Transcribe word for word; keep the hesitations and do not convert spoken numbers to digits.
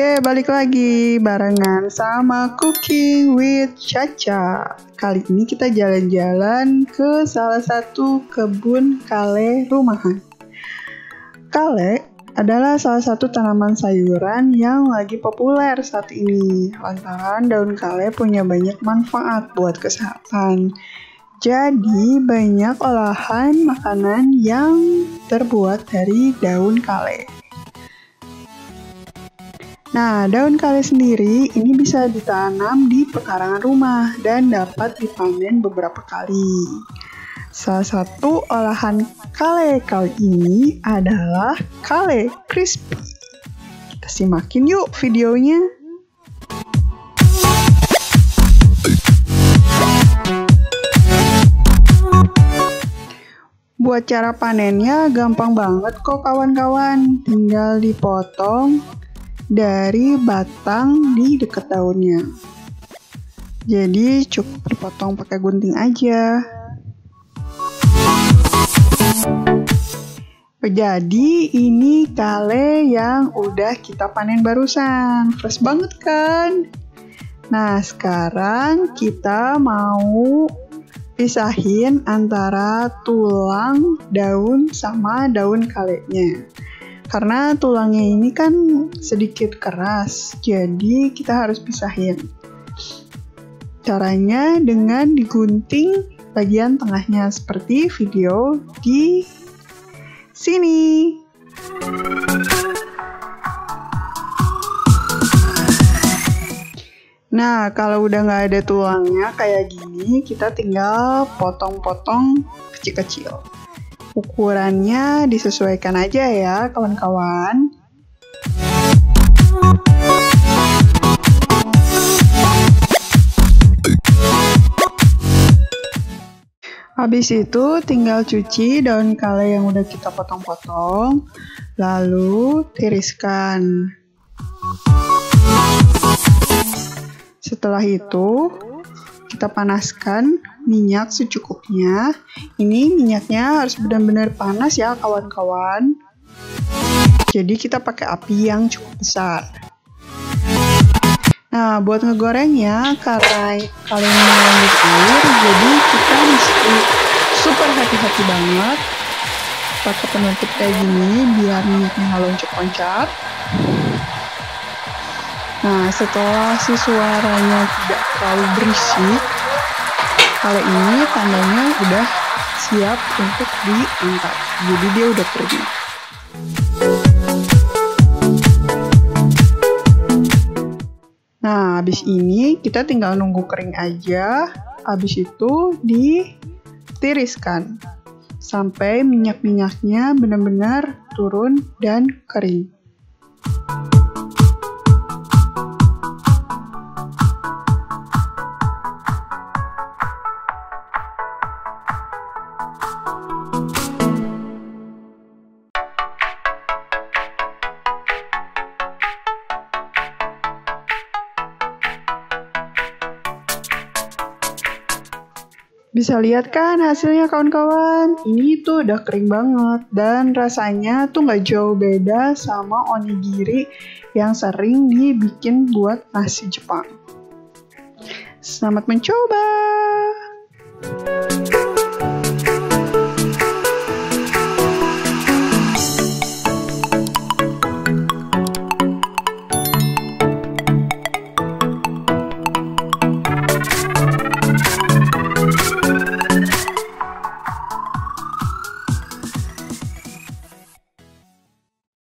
Oke, balik lagi barengan sama Cooking with Caca. Kali ini kita jalan-jalan ke salah satu kebun kale rumahan. Kale adalah salah satu tanaman sayuran yang lagi populer saat ini. Lantaran daun kale punya banyak manfaat buat kesehatan. Jadi banyak olahan makanan yang terbuat dari daun kale. Nah, daun kale sendiri ini bisa ditanam di pekarangan rumah dan dapat dipanen beberapa kali. Salah satu olahan kale kali ini adalah kale crispy. Kita simakin yuk videonya. Buat cara panennya gampang banget kok kawan-kawan, tinggal dipotong dari batang di dekat daunnya. Jadi cukup dipotong pakai gunting aja. Jadi ini kale yang udah kita panen barusan. Fresh banget kan? Nah, sekarang kita mau pisahin antara tulang daun sama daun kalenya. Karena tulangnya ini kan sedikit keras, jadi kita harus pisahin. Caranya dengan digunting bagian tengahnya seperti video di sini. Nah, kalau udah nggak ada tulangnya kayak gini, kita tinggal potong-potong kecil-kecil. Ukurannya disesuaikan aja ya kawan-kawan. Habis itu tinggal cuci daun kale yang udah kita potong-potong, lalu tiriskan. Setelah itu kita panaskan minyak secukupnya. Ini minyaknya harus benar-benar panas ya kawan-kawan. Jadi kita pakai api yang cukup besar. Nah, buat ngegorengnya karena kalian mengandung air, jadi kita mesti super hati-hati banget pakai penutup kayak gini biar minyaknya nggak loncat-loncat. Nah, setelah si suaranya tidak terlalu berisik, kali ini tandanya udah siap untuk diangkat. Jadi dia udah kering. Nah, habis ini kita tinggal nunggu kering aja. Habis itu ditiriskan sampai minyak-minyaknya benar-benar turun dan kering. Bisa lihat kan hasilnya kawan-kawan? Ini tuh udah kering banget dan rasanya tuh nggak jauh beda sama onigiri yang sering dibikin buat nasi Jepang. Selamat mencoba!